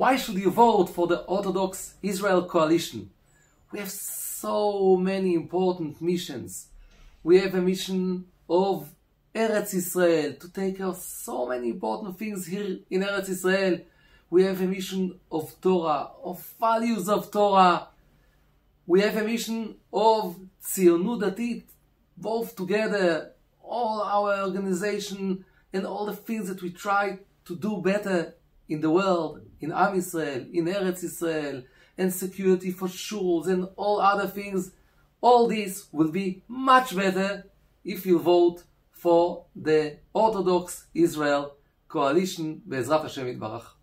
Why should you vote for the Orthodox Israel Coalition? We have so many important missions. We have a mission of Eretz Israel, to take care of so many important things here in Eretz Israel. We have a mission of Torah, of values of Torah. We have a mission of Tzionut Datit, both together, all our organization and all the things that we try to do better in the world, in Am Israel, in Eretz Israel, and security for shuls and all other things. All this will be much better if you vote for the Orthodox Israel Coalition, Be'ezrat Hashem Yitbarach.